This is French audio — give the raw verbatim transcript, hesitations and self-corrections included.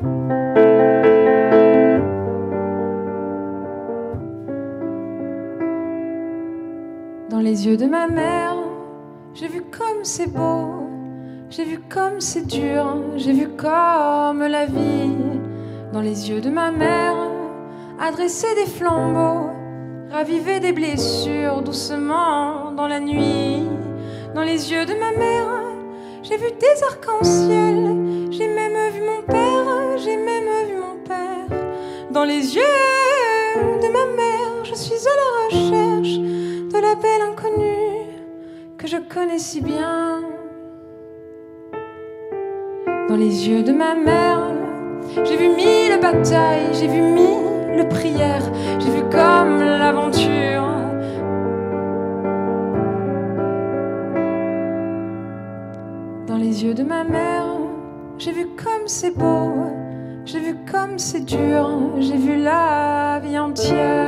Dans les yeux de ma mère, j'ai vu comme c'est beau, j'ai vu comme c'est dur, j'ai vu comme la vie. Dans les yeux de ma mère, adresser des flambeaux, raviver des blessures doucement dans la nuit. Dans les yeux de ma mère, j'ai vu des arcs-en-ciel, j'ai même vu mon père, j'ai même vu mon père. Dans les yeux de ma mère, je suis à la recherche de la belle inconnue que je connais si bien. Dans les yeux de ma mère, j'ai vu mille batailles, j'ai vu mille prières, j'ai vu comme l'aventure. Dans les yeux de ma mère, j'ai vu comme c'est beau, j'ai vu comme c'est dur, j'ai vu la vie entière.